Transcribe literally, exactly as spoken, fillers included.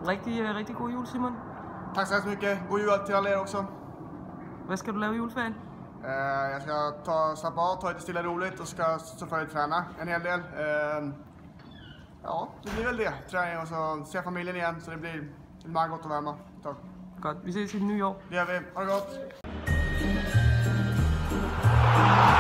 Rigtig, rigtig god jul, Simon. Tack så hemskt mycket. God jul till alla er också. Vad ska du lave i juleferien? Uh, jag ska ta, slappa av, ta lite stilla roligt och ska såklart träna en hel del. Uh, ja, det blir väl det. Träning och så se familjen igen, så det blir mycket gott att vara hemma. Tack. Godt, vi ses i New York. Det gör vi. Ha det gott.